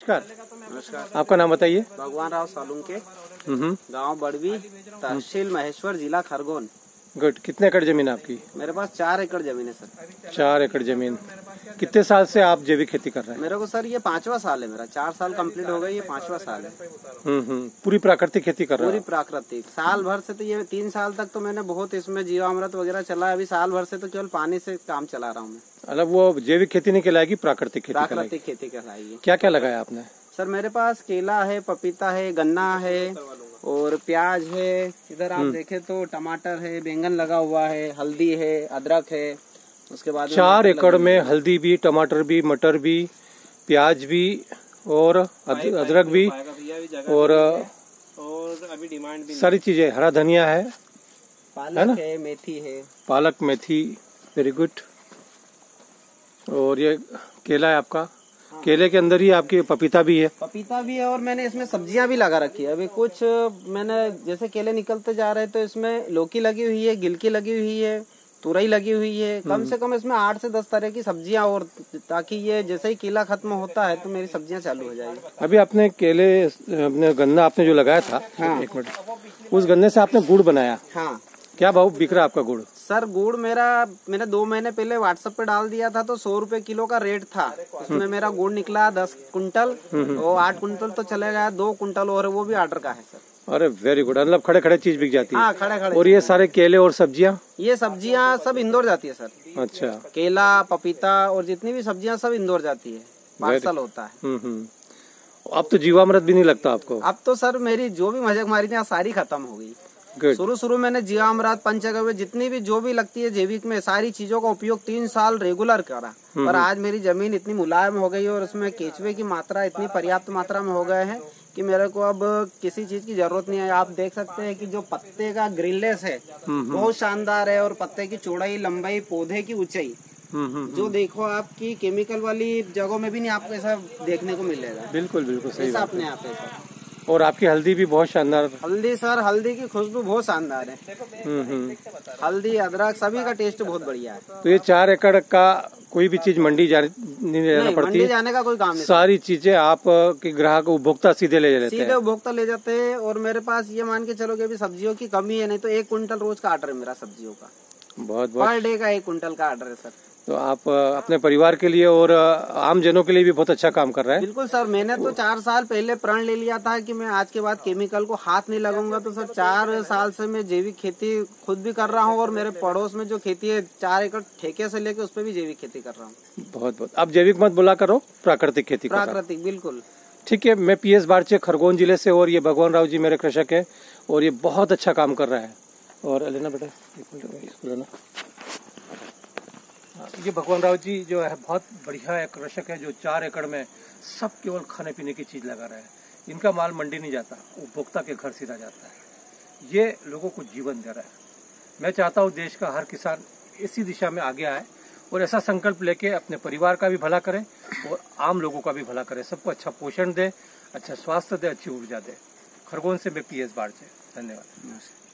नमस्कार। आपका नाम बताइए। भगवान राव सालुंके, गांव बड़वी, तहसील महेश्वर, जिला खरगोन। गुड। कितने एकड़ जमीन आपकी? मेरे पास 4 एकड़ जमीन है सर। 4 एकड़ जमीन। कितने साल से आप जैविक खेती कर रहे हैं? मेरे को सर ये 5वां साल है मेरा। 4 साल कंप्लीट हो गए, ये 5वां साल है। पूरी प्राकृतिक खेती कर रहे हैं? पूरी प्राकृतिक। साल भर से तो ये 3 साल तक तो मैंने बहुत इसमें जीवामृत वगैरह चला। अभी साल भर से तो केवल पानी से काम चला रहा हूँ मैं। मतलब वो जैविक खेती नहीं कहलाएगी, प्राकृतिक खेती कहलाएगी। प्राकृतिक खेती कहलाएगी। क्या क्या लगाया आपने? सर मेरे पास केला है, पपीता है, गन्ना है और प्याज है। इधर आप देखें तो टमाटर है, बैंगन लगा हुआ है, हल्दी है, अदरक है। उसके बाद 4 एकड़ में हल्दी भी, टमाटर भी, मटर भी, प्याज भी और अदरक भी और अभी डिमांड भी सारी चीजें। हरा धनिया है, पालक है, मेथी है। पालक, मेथी, वेरी गुड। और ये केला है आपका। केले के अंदर ही आपकी पपीता भी है? पपीता भी है और मैंने इसमें सब्जियां भी लगा रखी है। अभी कुछ मैंने जैसे केले निकलते जा रहे हैं तो इसमें लौकी लगी हुई है, गिलकी लगी हुई है, तुरई लगी हुई है। कम से कम इसमें 8 से 10 तरह की सब्जियां, और ताकि ये जैसे ही केला खत्म होता है तो मेरी सब्जियां चालू हो जाएगी। अभी आपने केले, अपने गन्ना आपने जो लगाया था, हाँ। 1 मिनट, उस गन्ने से आपने गुड़ बनाया। हाँ। क्या भाव बिक रहा है आपका गुड़? सर गुड़ मैंने 2 महीने पहले व्हाट्सएप पे डाल दिया था तो 100 रुपए किलो का रेट था। उसमें मेरा गुड़ निकला 10 कुंटल और 8 कुंटल तो चले गया। 2 कुंटल और वो भी ऑर्डर का है सर। अरे वेरी गुड। मतलब खड़े खड़े चीज बिक जाती है। हाँ, खड़े खड़े। और ये सारे केले और सब्जियां? ये सब्जियां सब इंदौर जाती है सर। अच्छा। केला, पपीता और जितनी भी सब्जियां सब इंदौर जाती है, पार्सल होता है। अब तो जीवामृत भी नहीं लगता आपको? अब तो सर मेरी जो भी मजाकमारी थी सारी खत्म हो गई। शुरू मैंने जीवामृत, पंचगव्य, जितनी भी जो भी लगती है जैविक में, सारी चीजों का उपयोग 3 साल रेगुलर करा। पर आज मेरी जमीन इतनी मुलायम हो गई और उसमें केचुए की मात्रा इतनी पर्याप्त मात्रा में हो गए हैं कि मेरे को अब किसी चीज की जरूरत नहीं है। आप देख सकते हैं कि जो पत्ते का ग्रिलनेस है बहुत शानदार है, और पत्ते की चौड़ाई, लंबाई, पौधे की ऊंचाई, जो देखो आपकी केमिकल वाली जगहों में भी नहीं आपको ऐसा देखने को मिलेगा। बिल्कुल बिल्कुल सही ऐसा बात अपने है। आप है। और आपकी हल्दी भी बहुत शानदार। हल्दी सर, हल्दी की खुशबू बहुत शानदार है। हल्दी, अदरक, सभी का टेस्ट बहुत बढ़िया है। तो ये 4 एकड़ का कोई भी चीज मंडी नहीं जाना पड़ती? मंडी जाने का कोई काम नहीं। सारी चीजें आप के ग्राहक, उपभोक्ता सीधे ले जाते हैं? सीधे उपभोक्ता ले जाते हैं। और मेरे पास ये मान के चलो कि अभी सब्जियों की कमी है, नहीं तो 1 कुंटल रोज का ऑर्डर है मेरा सब्जियों का। बहुत पर डे का 1 कुंटल का ऑर्डर है सर। तो आप अपने परिवार के लिए और आम जनों के लिए भी बहुत अच्छा काम कर रहे हैं। बिल्कुल सर। मैंने तो 4 साल पहले प्रण ले लिया था कि मैं आज के बाद केमिकल को हाथ नहीं लगाऊंगा। तो सर 4 साल से मैं जैविक खेती खुद भी कर रहा हूँ, और मेरे पड़ोस में जो खेती है 4 एकड़ ठेके से लेके उस पर भी जैविक खेती कर रहा हूँ। बहुत आप जैविक मत बोला करो, प्राकृतिक खेती करो। प्राकृतिक, बिल्कुल। ठीक है। मैं PS बारचे, खरगोन जिले से, और ये भगवान राव जी मेरे कृषक है और ये बहुत अच्छा काम कर रहा है। और लेना बेटा, इसको लेना। ये भगवान राव जी जो है बहुत बढ़िया एक कृषक है, जो 4 एकड़ में सब केवल खाने पीने की चीज लगा रहा है। इनका माल मंडी नहीं जाता, उपभोक्ता के घर सीधा जाता है। ये लोगों को जीवन दे रहा है। मैं चाहता हूँ देश का हर किसान इसी दिशा में आगे आए और ऐसा संकल्प लेके अपने परिवार का भी भला करे और आम लोगों का भी भला करे। सबको अच्छा पोषण दे, अच्छा स्वास्थ्य दे, अच्छी ऊर्जा दे। खरगोन से मैं PS बारचे। धन्यवाद।